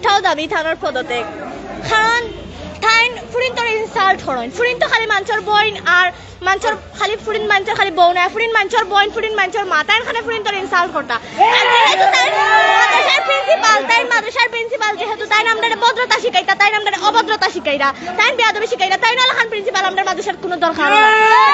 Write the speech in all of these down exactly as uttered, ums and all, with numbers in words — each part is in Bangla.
মাদ্রাসাও দাবি থানার পদত্যাগ কারণ তাইন ফুরিন তোর ইনসাল্ট হরইন ফুরিন তো খালি মাঞ্চর বইন আর মাঞ্চর খালি ফুরিন মাঞ্চর খালি বউ না ফুরিন মাঞ্চর বইন ফুরিন মাঞ্চর মাতার খানে ফুরিন তোর ইনসাল্ট করতা মাদ্রাসার প্রিন্সিপাল তাইন মাদ্রাসার প্রিন্সিপাল যেহেতু তাইন আমরা ভদ্রতা শিখাইতা তাইন আমরা অভদ্রতা শিখাইরা তাইন বেয়াদবি শিখাইরা তাইন আলাখান প্রিন্সিপাল আমরা মাদ্রাসার কোনো দরকার না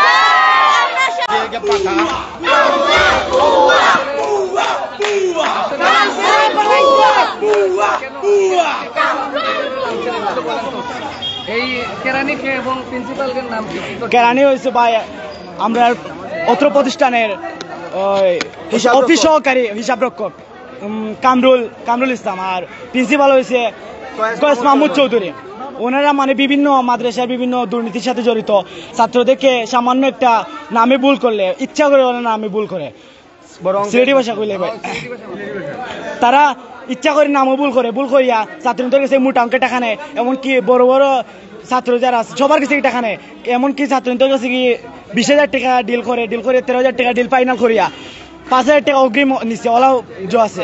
কেরানি হয়েছে ভাই আমরা অত্র প্রতিষ্ঠানের অফিস সহকারী হিসাব রক্ষক কামরুল কামরুল ইসলাম আর প্রিন্সিপাল হয়েছে কয়েস মাহমুদ চৌধুরী। ওনারা মানে বিভিন্ন মাদ্রাসার বিভিন্ন দুর্নীতির সাথে জড়িত ছাত্রদেরকে সামান্য একটা নামে ভুল করলে ইচ্ছা করে ওনার নামে ভুল করে সিলেটি ভাষা কইলে ভাই তারা ইচ্ছা করে নামও ভুল করে ভুল করিয়া ছাত্রদের কাছে মোটা অঙ্কের টাকা নেয় এমনকি বড় বড় ছাত্র যারা সবার কাছে টাকা নেয় এমনকি ছাত্রদের কাছে কি বিশ হাজার টাকা ডিল করে ডিল করে তেরো হাজার টাকা ডিল ফাইনাল করিয়া পাঁচ হাজার টাকা অগ্রিম নিচ্ছে ওলাও জো আছে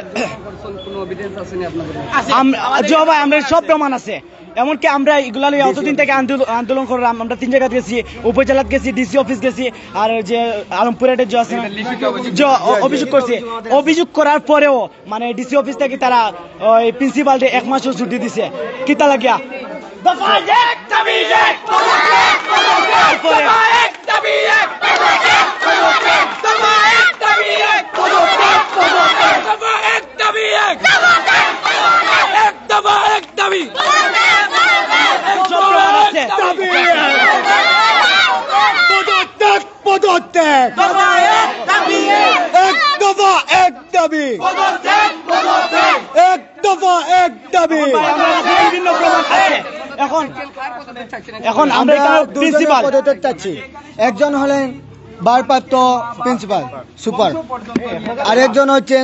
ভাই আমরা সব প্রমাণ আছে এমনকি আমরা এগুলা অতদিন থেকে আন্দোলন করলাম আমরা তিন জায়গায় গেছি উপজেলাত গেছি ডিসি অফিস গেছি আর যে আলমপুরের যে আছে অভিযোগ করছি অভিযোগ করার পরেও মানে ডিসি অফিস থেকে তারা ওই প্রিন্সিপালকে এক মাসও ছুটি দিছে কিতা লাগিয়া এখন এখন আমরা প্রিন্সিপাল পদত্যাগ চাচ্ছি। একজন হলেন ভারপ্রাপ্ত প্রিন্সিপাল সুপার আর একজন হচ্ছেন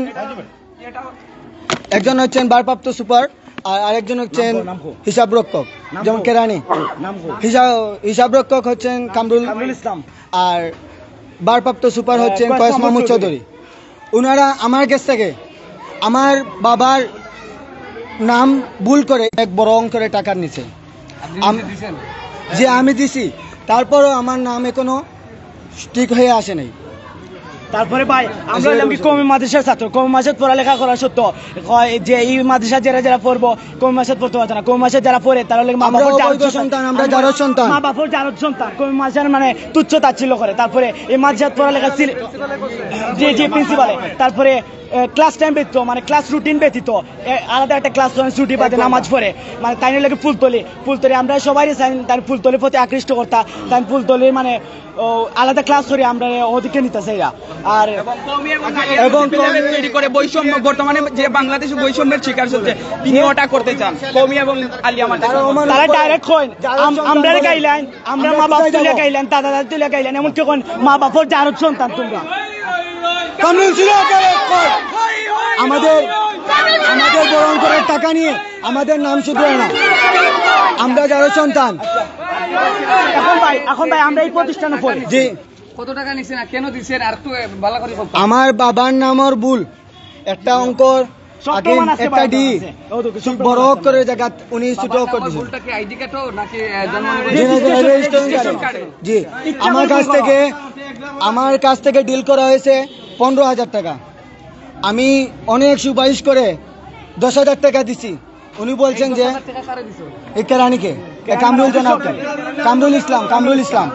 একজন হচ্ছেন ভারপ্রাপ্ত সুপার আর আরেকজন হচ্ছেন হিসাব রক্ষক যেমন কেরানি হিসাব হিসাব রক্ষক হচ্ছেন কামরুল ইসলাম আর ভারপ্রাপ্ত সুপার হচ্ছেন কয়েস মাহমুদ চৌধুরী। ওনারা আমার কাছ থেকে আমার বাবার নাম ভুল করে এক বড় অঙ্কের টাকা নিছে যে আমি দিছি তারপরও আমার নাম এখনো ঠিক হয়ে আসে নাই। তারপরে ভাই আমরা কমি মাদ্রাসার ছাত্র কমি মাসে পড়ালেখা করা সত্য যে এই মাদ্রাসা যারা যারা পড়বো কমি মাসে পড়তে পারছে না কমি মাসে যারা পড়ে তারা মা বাবার সন্তান আমরা যারা সন্তান মা বাবার যারা সন্তান কমি মাসের মানে তুচ্ছ তাচ্ছিল্য করে তারপরে এই মাদ্রাসা পড়ালেখা যে যে প্রিন্সিপালে তারপরে ক্লাস টাইম ব্যতীত মানে ক্লাস রুটিন ব্যতীত আলাদা একটা ক্লাস ছুটি বাদে নামাজ পড়ে মানে তাই লাগে ফুলতলি ফুলতলি আমরা সবাই তাই ফুলতলির প্রতি আকৃষ্ট করতাম তাই ফুলতলির মানে আলাদা ক্লাস করে আমরা ওদিকে নিতে চাই আর এবং তৈরি করে বৈষম্য বর্তমানে যে বাংলাদেশে বৈষম্যের শিকার হচ্ছে তিনি ওটা করতে চান কওমি এবং আলিয়া মাদ্রাসা তারা ডাইরেক্ট কইন আমরা গাইলেন আমরা মা বাপ তুলে গাইলেন দাদা দাদা তুলে গাইলেন এমন কি কোন মা বাপর যার সন্তান তোমরা আমাদের আমাদের বড় অঙ্কের টাকা নিয়ে আমাদের নাম শুধরে না আমরা যারা সন্তান এখন ভাই এখন ভাই আমরা এই প্রতিষ্ঠানে পড়ি জি কত টাকা নিছেন কেন দিছেন আর তো ভালো করে আমার বাবার নামের ভুল একটা অঙ্ক একটা ডি বড় করে জায়গা উনি ছোট করে দিয়েছেন ভুলটা কি আইডি কার্ড নাকি জন্ম রেজিস্ট্রেশন কার্ড জি আমার কাছ থেকে আমার কাছ থেকে ডিল করা হয়েছে পনেরো হাজার টাকা আমি অনেক সুপারিশ করে দশ হাজার টাকা দিছি উনি বলছেন যে এই কেরানিকে কামরুল জনাব কামরুল ইসলাম কামরুল ইসলাম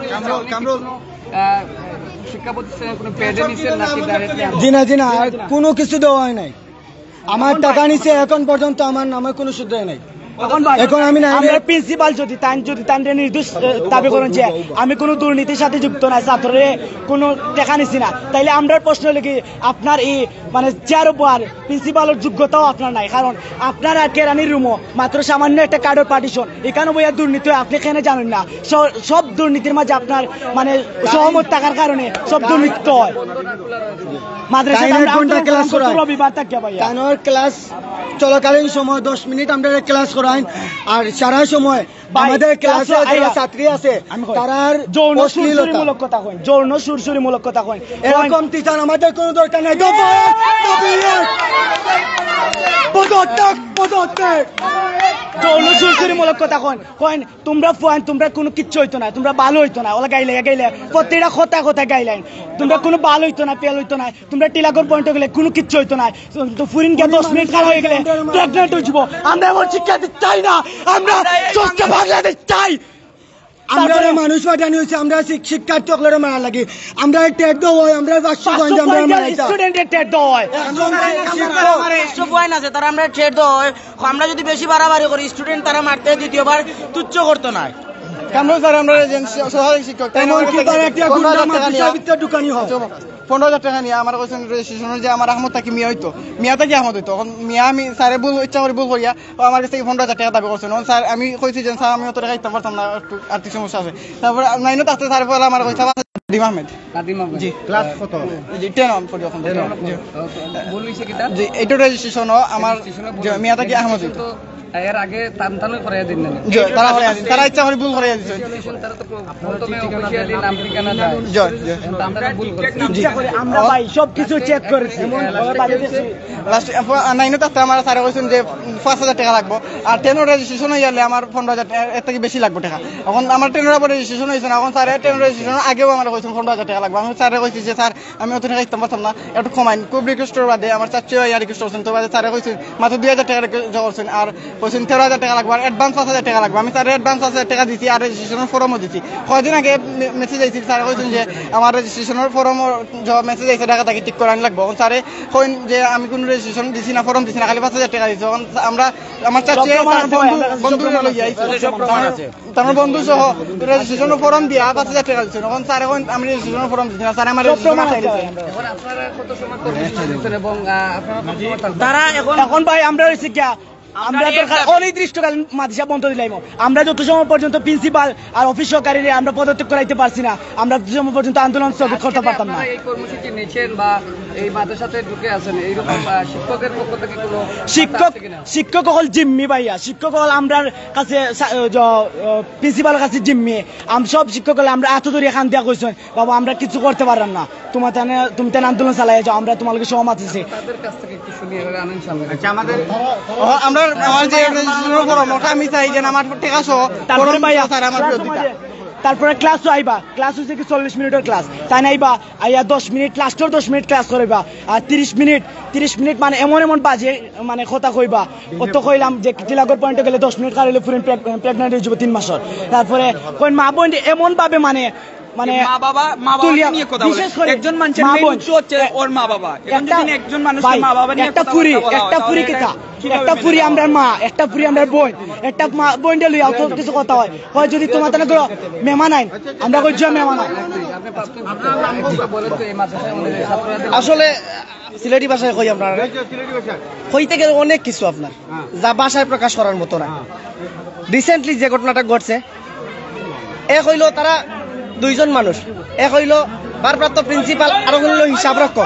জি না জি না কোনো কিছু দেওয়া হয় নাই আমার টাকা নিচে এখন পর্যন্ত আমার নামে কোনো সুদ নাই এখন আমি না আমরা প্রিন্সিপাল যদি তাই যদি তাই নির্দোষ দাবি করেন যে আমি কোনো দুর্নীতির সাথে যুক্ত নাই ছাত্ররে কোনো টাকা নিছি না তাইলে আমরা প্রশ্ন হলো কি আপনার এই মানে চেয়ার উপর প্রিন্সিপালের যোগ্যতাও আপনার নাই কারণ আপনার আর কেরানির রুমও মাত্র সামান্য একটা কার্ডের পার্টিশন এখানে বইয়া দুর্নীতি আপনি কেন জানেন না সব দুর্নীতির মাঝে আপনার মানে সহমত থাকার কারণে সব দুর্নীতি হয় মাদ্রাসা ক্লাস রবিবার থাকে ভাইয়া ক্লাস চলাকালীন সময় দশ মিনিট আমরা ক্লাস করায় আর সারা সময় আমাদের ক্লাসে যারা ছাত্রী আছে তারার যৌন সুরসুরিমূলক কথা কই যৌন সুরসুরিমূলক কথা কই এরকম টিচার আমাদের কোনো দরকার নাই পদত্যাগ পদত্যাগ যৌন সুরসুরিমূলক কথা কই কই তোমরা ফুয়ান তোমরা কোনো কিচ্ছু হইতো না তোমরা ভালো হইতো না ওলা গাইলে গাইলে প্রত্যেকটা কথা কথা গাইলেন তোমরা কোনো ভালো হইতো না পেল হইতো না তোমরা টিলাগর পয়েন্টে গেলে কোনো কিচ্ছু হইতো না তো ফুরিন কে দশ মিনিট খারাপ হয়ে গেলে প্রেগনেন্ট হয়ে যাব আমরা এমন শিক্ষা দিতে চাই না আমরা সুস্থ বাংলাদেশ চাই আমরা মানুষ পাঠানি হচ্ছে আমরা শিক্ষার্থী সকলের মারা লাগে আমরা টেট দেওয়া হয় আমরা পাঁচশো পয়েন্ট আমরা মারাইতা স্টুডেন্টের টেট দেওয়া হয় আমার একশো পয়েন্ট আছে তারা আমরা টেট দেওয়া হয় আমরা যদি বেশি বাড়াবাড়ি করি স্টুডেন্ট তারা মারতে দ্বিতীয়বার তুচ্ছ করতো না কেমন স্যার আমরা সহায়ক শিক্ষক এমনকি তারা একটা গুন্ডা মাদ্রাসার ভিতরে ঢুকানি হয় পনেরো হাজার টাকা নিয়ে আমার কোয়েশন রেজিস্ট্রেশনের যে আমার আহমদ থাকি মিয়া হইতো মিয়া থাকি আহমদ হইতো তখন মিয়া আমি স্যারে ভুল ইচ্ছা করে ভুল করিয়া ও আমার কাছ থেকে পনেরো হাজার টাকা দাবি করছেন স্যার আমি কইছি যে স্যার আমি অত টাকা দিতে পারতাম না একটু আর্থিক সমস্যা আছে তারপরে নাইনত আসতে স্যার বলে আমার কইছে নাদিম আহমেদ জি ক্লাস কত জি টেন অন পড়ি এখন জি বলইছে কিটা জি এইটো রেজিস্ট্রেশন আমার মিয়া থাকি আহমদ হইতো এর আগে টানটানো করে দিন না জি তারা করে দিন তারা ইচ্ছা করে ভুল করে দিছে তারা তো প্রথমে অফিশিয়ালি নাম ঠিকানা দেয় জি জি আমরা ভুল করছি ইচ্ছা করে আমরা ভাই সব কিছু চেক করেছি লাস্ট নাইনত আসতে আমার স্যারে কইছেন যে পাঁচ হাজার টাকা লাগবে আর টেনের রেজিস্ট্রেশন হয়ে গেলে আমার পনেরো হাজার টাকা এর থেকে বেশি লাগবে টাকা এখন আমার টেনের উপর রেজিস্ট্রেশন হয়েছে না এখন স্যারে টেনের রেজিস্ট্রেশন আগেও আমার কইছেন পনেরো হাজার টাকা লাগবে আমি স্যারে কইছি যে স্যার আমি অত টাকা দিতে পারতাম না একটু কমাইন খুব রিকোয়েস্টের বাদে আমার চারশো ইয়ার রিকোয়েস্ট করছেন তো বাদে স্যারে কইছেন মাত্র দুই হাজার টাকা করছেন আর কইছেন তেরো হাজার টাকা লাগবে আর অ্যাডভান্স পাঁচ হাজার টাকা লাগবে আমি স্যার অ্যাডভান্স পাঁচ হাজার টাকা দিছি আর রেজিস্ট্রেশনের ফর্মও দিছি কয়দিন আগে মেসেজ আইছি স্যারে কইছেন যে আমার রেজিস্ট্রেশনের ফর্ম মেসেজ আইছে টাকা তাকে ঠিক করে আনি লাগবে এখন স্যারে কইন যে আমি কোনো রেজিস্ট্রেশন দিছি না ফর্ম দিছি না খালি পাঁচ হাজার টাকা দিছি এখন আমরা আমার চাচ্ছি বন্ধু বন্ধু লই আইছি তার বন্ধু সহ রেজিস্ট্রেশনের ফর্ম দিয়া পাঁচ হাজার টাকা দিছি এখন স্যারে কইন আমি রেজিস্ট্রেশনের ফর্ম দিছি না স্যার আমার রেজিস্ট্রেশন চাই দিছে এখন আপনারা কত সময় করছেন এবং আপনারা তারা এখন এখন ভাই আমরা হইছে কি আমরা তো অনির্দিষ্টকালীন মাদ্রাসা বন্ধ দিলাম আমরা যত সময় পর্যন্ত প্রিন্সিপাল আর অফিস সহকারীরা আমরা পদত্যাগ করাইতে পারছি না আমরা যত সময় পর্যন্ত আন্দোলন স্থগিত করতে পারতাম না এই কর্মসূচি নিয়েছেন বা এই মাদ্রাসাতে ঢুকে আছেন এইরকম শিক্ষকের পক্ষ থেকে কোনো শিক্ষক শিক্ষক হল জিম্মি ভাইয়া শিক্ষক হল আমরা কাছে প্রিন্সিপালের কাছে জিম্মি আমি সব শিক্ষক হলে আমরা এত দূরে খান দিয়া কইছেন বাবা আমরা কিছু করতে পারলাম না তোমার তেনে তুমি তেন আন্দোলন চালাই যাও আমরা তোমাকে সহমত আছি তাদের কাছ থেকে একটু শুনিয়ে আনেন সামনে আচ্ছা আমাদের আমরা আমার যে রেজিস্ট্রেশনের ফর্ম ওটা আমি চাই যে আমার টাকা সহ তারপরে ভাইয়া স্যার আমার তারপরে ক্লাসও আইবা ক্লাস হচ্ছে কি চল্লিশ মিনিটের ক্লাস তাই নাইবা আইয়া দশ মিনিট লাস্টের দশ মিনিট ক্লাস করিবা আর তিরিশ মিনিট তিরিশ মিনিট মানে এমন এমন বাজে মানে কথা কইবা কত কইলাম যে জিলাগর পয়েন্টে গেলে দশ মিনিট কারলে ফুরিন প্রেগনেন্ট হয়ে যাবো তিন মাসের তারপরে কইন মা বোন এমন ভাবে মানে মানে মা বাবা মা বাবা নিয়ে কথা বলে একজন মানুষের মেইন উৎস হচ্ছে ওর মা বাবা এখন যদি একজন মানুষের মা বাবা নিয়ে একটা পুরি একটা পুরি কথা একটা পুরি আমরা মা একটা পুরি আমরা বোন একটা মা বোন দিয়ে লইয়া তো কিছু কথা হয় হয় যদি তোমার তানে করো মেহমান আইন আমরা কই যে মেহমান আইন আসলে সিলেটি ভাষায় কই আপনারা কইতে গেলে অনেক কিছু আপনার যা ভাষায় প্রকাশ করার মতো না রিসেন্টলি যে ঘটনাটা ঘটছে এক হইল তারা দুইজন মানুষ এক হইল ভারপ্রাপ্ত প্রিন্সিপাল আর হইল হিসাব রক্ষক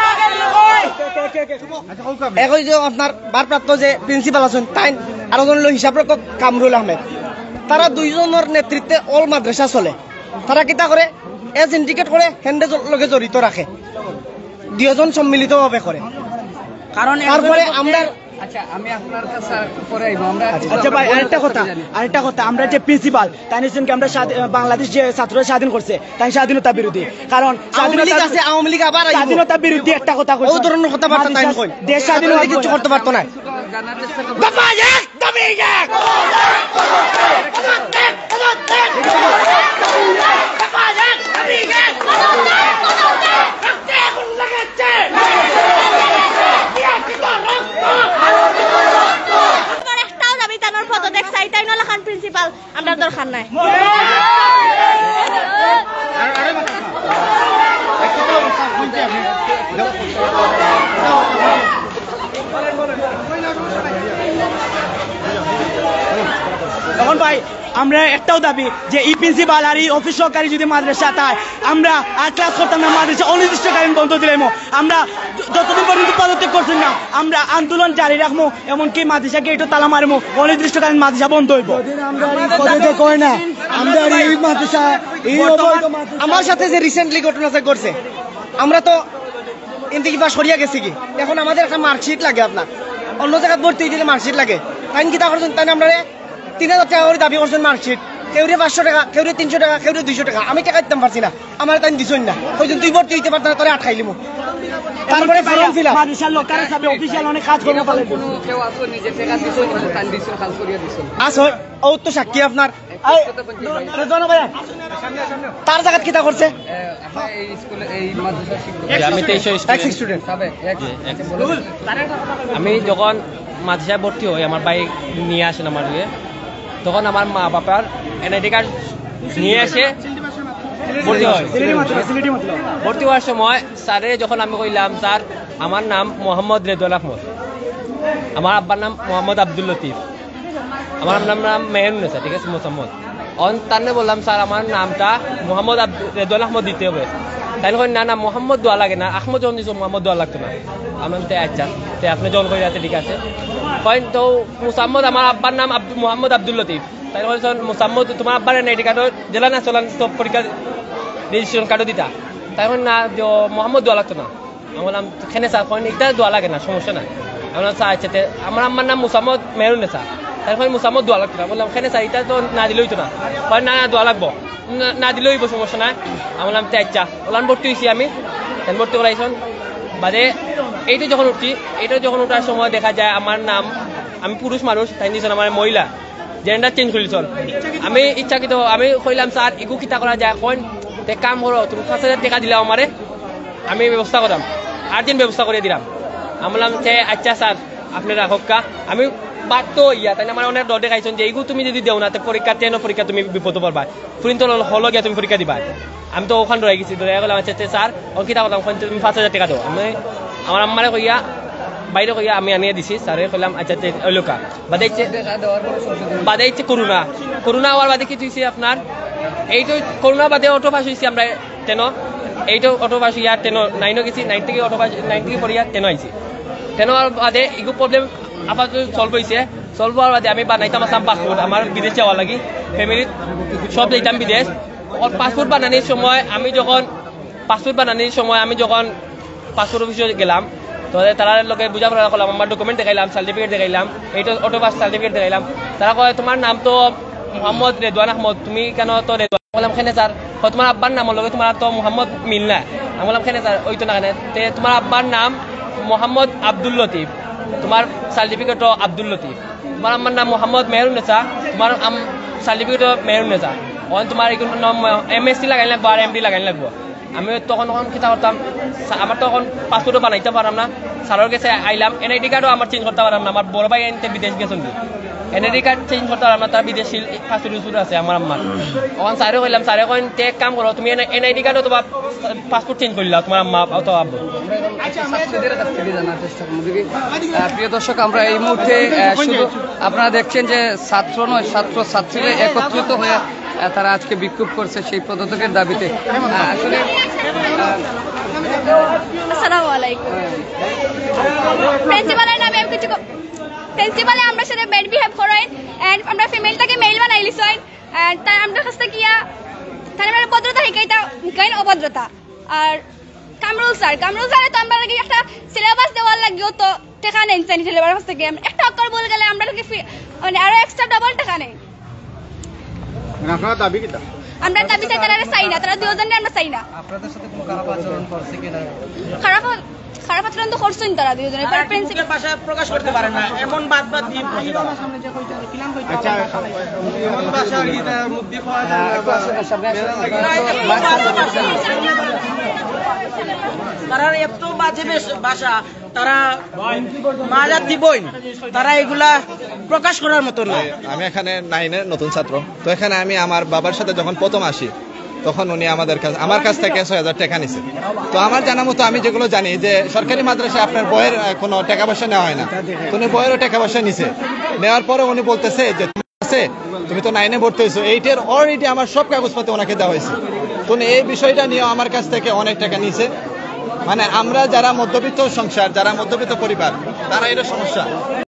এক হইল আপনার ভারপ্রাপ্ত যে প্রিন্সিপাল আছেন তাই আর হইল হিসাব রক্ষক কামরুল আহমেদ তারা দুইজনের নেতৃত্বে অল মাদ্রাসা চলে তারা কিতা করে এ সিন্ডিকেট করে হেন্ডে লগে জড়িত রাখে দুইজন সম্মিলিতভাবে করে কারণ তারপরে আমরা আচ্ছা আমি আপনার কাছে পরে আইবো আমরা আচ্ছা ভাই আরেকটা কথা আরেকটা কথা আমরা যে প্রিন্সিপাল তাই নিছেন কি আমরা বাংলাদেশ যে ছাত্ররা স্বাধীন করছে তাই স্বাধীনতা বিরোধী কারণ স্বাধীনতা আছে আওয়ামী লীগ আবার স্বাধীনতা বিরোধী একটা কথা কইছে ও ধরনের কথাবার্তা তাই কই দেশ স্বাধীন হলে কিছু করতে পারতো না জানার চেষ্টা করব বাবা এক তুমি এক বাবা এক তুমি এক এখন লাগাচ্ছে একটাও দাবি তানোর পদত্যাগ চাই তাই নলা খান প্রিন্সিপাল আমরা দরকার নাই এখন ভাই আমরা একটাও দাবি যে ই প্রিন্সিপাল আর এই অফিস সহকারী যদি মাদ্রাসা তাই আমরা আর ক্লাস করতাম না, মাদ্রাসা অনির্দিষ্টকালীন বন্ধ দিলাম। আমরা যতদিন পর্যন্ত পদত্যাগ করছেন না আমরা আন্দোলন জারি রাখবো, এমনকি মাদ্রাসা গেটও তালা মারবো, অনির্দিষ্টকালীন মাদ্রাসা বন্ধ হইব। আমার সাথে যে রিসেন্টলি ঘটনাটা করছে, আমরা তো ইন্দিকি পাস করিয়া গেছি কি, এখন আমাদের একটা মার্কশিট লাগে, আপনার অন্য জায়গায় ভর্তি দিলে মার্কশিট লাগে, তাই কি তা করছেন, তাই আমরা তিন হাজার টাকা করে দাবি করছেন মার্কশিট, কেউরে পাঁচশো টাকা, কেউরে তিনশো টাকা, কেউরে দুইশো টাকা, আমি টাকা দিতে পারছি না, আমার তাই দিছই না, ওই জন্য তুই ভর্তি দিতে পারত না, তোরে আটকাইলিম। তারপরে ফর্ম ফিল আপ মাদ্রাসার লোক কারো সাথে অফিসিয়াল অনেক কাজ করবো পালে কোনো কেউ আসো নিজে টাকা দিছো টান দিছো কাজ করিয়া দিছো আস হয় ও তো সাক্ষী আপনার তার জায়গা কিতা করছে আপনার এই স্কুলে এই মাদ্রাসার শিক্ষক আমি তেইশ স্টুডেন্ট আমি যখন মাদ্রাসায় ভর্তি হই আমার বাইক নিয়ে আসেন আমার দিয়ে, তখন আমার মা বাবার এনআইডি কার্ড নিয়ে এসে ভর্তি হয়। ভর্তি হওয়ার সময় স্যারে যখন আমি কইলাম স্যার আমার নাম মোহাম্মদ রেদওয়ান আহমদ, আমার আব্বার নাম মোহাম্মদ আব্দুল লতিফ, আমার নাম নাম মেহরুন্নেসা, ঠিক আছে মোহাম্মদ, অন তারনে বললাম স্যার আমার নামটা মোহাম্মদ রেদওয়ান আহমদ দিতে হবে। তাই কই না না মোহাম্মদ দোয়া লাগে না, আহমদ যখন দিছো মোহাম্মদ দোয়া লাগতো না। আমি তে আচ্ছা তে আপনি যখন কই আছে ঠিক আছে, কইন তো মোহাম্মদ আমার আব্বার নাম মোহাম্মদ আব্দুল লতিফ, তাই কইছেন মোহাম্মদ তোমার আব্বার আইডি কার্ড জেলা না চলান তো পরীক্ষা রেজিস্ট্রেশন কার্ডও দিতা, তাই না মোহাম্মদ দোয়া লাগতো না। আমি বললাম খেনে স্যার কইন এটা দোয়া লাগে না, সমস্যা নাই। আমি বললাম স্যার আচ্ছা আমার আম্মার নাম মোহাম্মদ মেহরুন্নেসা, তারপরে মোসাম্মদ দোয়া লাগতো না। বললাম খেনে স্যার এটা তো না দিলেই তো না, না না দোয়া লাগবো, না দিলেই সমস্যা নাই। আমি বললাম তে আচ্ছা, বললাম ভর্তি হয়েছি আমি, ভর্তি করাইছেন বাদে এইটা যখন উঠছি, এইটা যখন উঠার সময় দেখা যায় আমার নাম, আমি পুরুষ মানুষ, তাই দিয়েছেন আমার মহিলা, জেন্ডার চেঞ্জ করেছেন। আমি ইচ্ছাকৃত আমি কইলাম স্যার এগু কিতা করা যায়, কইন তে কাম করো তুমি পাঁচ হাজার টাকা দিলাম আমারে, আমি ব্যবস্থা করলাম, আট দিন ব্যবস্থা করে দিলাম। আমি বললাম যে আচ্ছা স্যার আপনি রাখক কা, আমি বাধ্য ইয়া তাই আমার অনেক ডর দেখাইছেন যে এইগু তুমি যদি দেও না পরীক্ষা টেন পরীক্ষা তুমি বিপদ পারবা, ফুরিন তো হলো গিয়া তুমি পরীক্ষা দিবা। আমি তো ওখান রয়ে গেছি, ধরে গেলাম আচ্ছা স্যার ও কিতা করলাম তুমি পাঁচ হাজার টাকা দাও। আমি আমার আম্মারে কইয়া বাইরে কইয়া আমি আনিয়ে দিছি, স্যারে কইলাম আচ্ছা ওইলোকা বাদে বাদে ইচ্ছে করোনা করোনা হওয়ার বাদে কি হয়েছে আপনার এইটো করোনা বাদে অটো পাস হয়েছি আমরা টেন, এইটো অটো পাস ইয়া টেন নাইনও গেছি, নাইন থেকে অটো পাস নাইন থেকে পড়িয়া টেন আইছি। টেন হওয়ার বাদে এগু প্রবলেম আপাতত সলভ হয়েছে, সলভ হওয়ার বাদে আমি বানাইতাম আসাম পাসপোর্ট, আমার বিদেশ যাওয়া লাগি ফ্যামিলির সব যাইতাম বিদেশ। পাসপোর্ট বানানির সময় আমি যখন পাসপোর্ট বানানির সময় আমি যখন পাসপোর্ট অফিসে গেলাম, তো তারা লোকে বুঝাপড়া করলাম, আমার ডকুমেন্ট দেখাইলাম, সার্টিফিকেট দেখাইলাম, এইটা অটো পাস সার্টিফিকেট দেখাইলাম। তারা কয় তোমার নাম তো মোহাম্মদ রেদওয়ান আহমদ, তুমি কেন তো রেদওয়ান? বললাম খেনে স্যার, তোমার আব্বার নাম লগে তোমার তো মোহাম্মদ মিল না। আমি বললাম খেনে স্যার ওই তো না, কেন তোমার আব্বার নাম মোহাম্মদ আব্দুল লতিফ, তোমার সার্টিফিকেটও আব্দুল লতিফ, তোমার আমার নাম মোহাম্মদ মেহরুন্নেসা, তোমার সার্টিফিকেটও মেহরুন্নেসা, ওখানে তোমার এগুলো নাম এম এস সি লাগাই লাগবো আর এম ডি লাগাই লাগবো। আমি তখন তখন কিতা করতাম, আমার তখন পাসপোর্টও বানাইতে পারলাম না, স্যারের কাছে আইলাম, এনআইডি কার্ডও আমার চেঞ্জ করতে পারলাম না, আমার বড় ভাই এনতে বিদেশ গেছেন, এনআইডি কার্ড চেঞ্জ করতে পারলাম না, তার বিদেশি পাসপোর্ট ইস্যু আছে আমার আম্মার। তখন স্যারে কইলাম, স্যারে কইন তে এক কাম করো তুমি এনআইডি কার্ড অথবা পাসপোর্ট চেঞ্জ করলা তোমার আম্মা অথবা আব্বু। প্রিয় দর্শক আমরা এই মুহূর্তে শুধু আপনারা দেখছেন যে ছাত্র নয় ছাত্র ছাত্রীরা একত্রিত হয়ে তারা আজকে বিক্ষোভ করছে সেই পদত্যাগের দাবিতে। আসলে আসসালামু আলাইকুম। প্রিন্সিপালের নামে আমি কিছু প্রিন্সিপালে আমরা সাথে ব্যাড বিহেভ করেন এন্ড আমরা ফিমেলটাকে মেল বানাই লিছই এন্ড তার আমরা কাছে গিয়া তার আমরা ভদ্রতা শিখাইতা গাইন অভদ্রতা। আর কামরুল স্যার কামরুল স্যার তো আমরা লাগি একটা সিলেবাস দেওয়ার লাগিও তো টাকা নেন জানি সিলেবাস কাছ থেকে একটা অক্ষর বল গেলে আমরা লাগি মানে আরো এক্সট্রা ডাবল টাকা নেই। আপনারা দাবি কিটা? আমরা দাবি চাই তারা চাই না, তারা দুজনে আমরা চাই না। আপনাদের সাথে কোনো খারাপ আচরণ করছে কিনা? খারাপ খারাপ আচরণ তো করছেন তারা দুজনে, পরে প্রিন্সিপাল ভাষা প্রকাশ করতে পারে না, এমন বাদ বাদ দিয়ে আচ্ছা এমন ভাষা গীতা মুক্তি পাওয়া যায় তারা এত বাজে ভাষা, তারা মাজা দিবই না, তারা এগুলা প্রকাশ করার মতো না। আমি এখানে নাইনের নতুন ছাত্র, তো এখানে আমি আমার বাবার সাথে যখন প্রথম আসি তখন উনি আমাদের কাছে আমার কাছ থেকে ছয় হাজার টাকা নিছে। তো আমার জানা মতো আমি যেগুলো জানি যে সরকারি মাদ্রাসায় আপনার বইয়ের কোনো টাকা পয়সা নেওয়া হয় না, উনি বইয়েরও টাকা পয়সা নিছে। নেওয়ার পরে উনি বলতেছে যে আছে, তুমি তো নাইনে ভর্তি হয়েছো, এইটের অলরেডি আমার সব কাগজপত্র ওনাকে দেওয়া হয়েছে। তো এই বিষয়টা নিয়ে আমার কাছ থেকে অনেক টাকা নিয়েছে। মানে আমরা যারা মধ্যবিত্ত সংসার, যারা মধ্যবিত্ত পরিবার, তারা এটা সমস্যা।